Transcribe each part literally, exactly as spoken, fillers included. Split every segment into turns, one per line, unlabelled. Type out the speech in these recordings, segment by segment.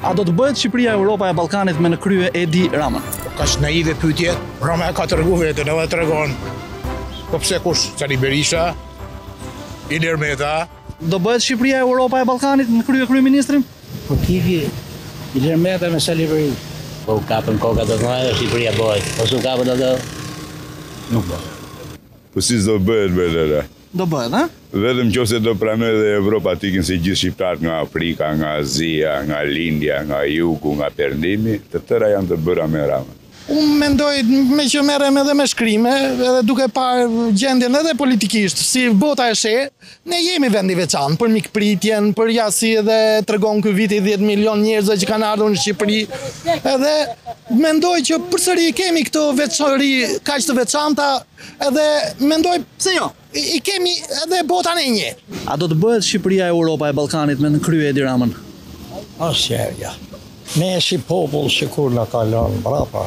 A do të bëhet Shqipëria Europa e Ballkanit me në krye Edi Ramën?
Ka që në ide pyetje, Rama e ka të regu vetën edhe të regon. Po pse kush, Sali Berisha, Ilir Meta.
Do bëhet Shqipëria Europa e Ballkanit në krye kryeministrin?
Po kifi, Ilir Meta me Sali Berisha. Po kapën koka do të marrë, Shqipëria bëhet. Po su kapën ato, nuk bëhet.
Po si do bëhet bëhet?
Do bëhet, ha?
Vetëm nëse do pranojë dhe Evropa tikin si gjithë shqiptarët nga Afrika, nga Azia, nga Lindja, nga Jugu, nga Perëndimi, të tëra janë të bëra me Ramën.
Unë mendoj me që merrem edhe me shkrime, edhe duke parë gjendjen edhe politikisht, si bota e she, ne jemi vendi veçantë për mikpritjen, për ja si edhe tregon ky viti dhjetë milion njerëzve që kanë ardhur në Shqipëri. Edhe mendoj që përsëri kemi këto veçori kaq të veçanta, edhe mendoj
pse jo?
I kemi edhe botan e një.
A do të bëhet Shqipëria Europa e Ballkanit me në krye Edi Ramën?
Asnjëherë. Ne si popull që kur na ka lënë mbrapa.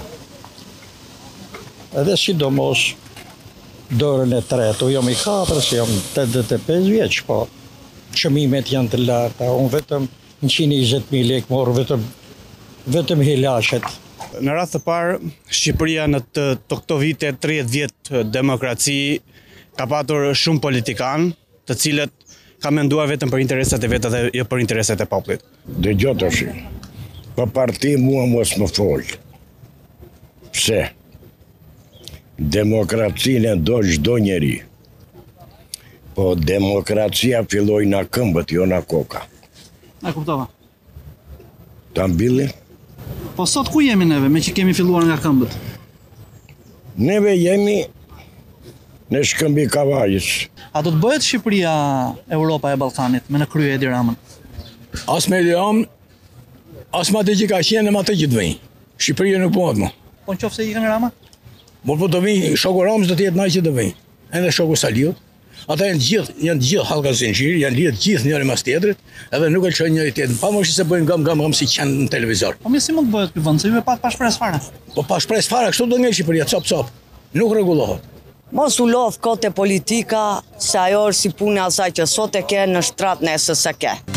Edhe sidomos dorën e tretë, u jam i katër, jam tetëdhjetë e pesë vjeç, po çmimet janë të larta, unë vetëm njëqind e njëzet mijë lekë morr vetëm vetëm hilashet.
Në radhë të parë, Shqipëria në të, të këto vite tridhjetë vjet demokraci ka patur shumë politikan, të cilët ka menduar vetëm për interesat e vetë dhe jo për interesat e popullit.
Dëgjoj tash. Për parti mua mos më fol. Pse? Demokracinë e do çdo njeri. Po demokracia filloi nga këmbët, jo nga koka.
A kuptova.
Ta mbylli?
Po sot ku jemi neve, me që kemi filluar nga këmbët?
Neve jemi në shkëmbi kavajës.
A do të bëhet Shqipëria Europa e Ballkanit me në krye Edi Ramën?
As me Liam, as ma të që ka qenë, ma të që të vëjnë. Shqipëria nuk bëhet më.
Po në qofë se i kanë Rama?
Por po të vëjnë, shoku Ramës do të jetë naj që të vëjnë. Edhe shoku Saliut. Ata janë gjithë, janë gjithë halka zinxhiri, janë lidhë gjithë njëri mas tjetrit, edhe nuk e lëshojnë njëri tjetrin, pa më se bëjnë gam gam gam si qenë në televizor.
Po mirë si mund të bëhet ky vend, se ju e pat pa shpresë fare.
Po pa shpresë fare, kështu do ngel Shqipëria, cop cop. Nuk rregullohet.
Mos u lodh kote politika, se ajo është si puna asaj që sot e ke në shtrat nesër se ke.